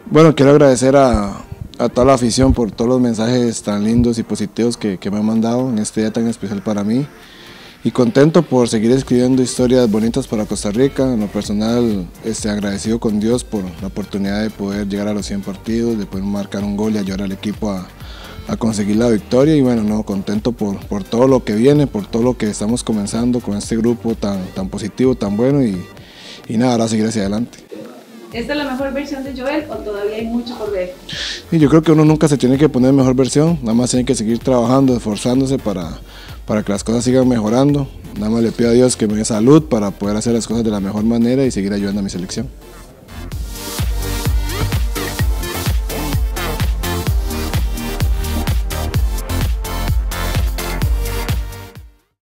Bueno, quiero agradecer a toda la afición por todos los mensajes tan lindos y positivos que me han mandado en este día tan especial para mí. Y contento por seguir escribiendo historias bonitas para Costa Rica. En lo personal, agradecido con Dios por la oportunidad de poder llegar a los 100 partidos, de poder marcar un gol y ayudar al equipo a conseguir la victoria. Y bueno, no, contento por todo lo que viene, por todo lo que estamos comenzando con este grupo tan positivo, tan bueno y nada, ahora seguir hacia adelante. ¿Esta es la mejor versión de Joel o todavía hay mucho por ver? Y yo creo que uno nunca se tiene que poner mejor versión, nada más tiene que seguir trabajando, esforzándose para que las cosas sigan mejorando. Nada más le pido a Dios que me dé salud para poder hacer las cosas de la mejor manera y seguir ayudando a mi selección.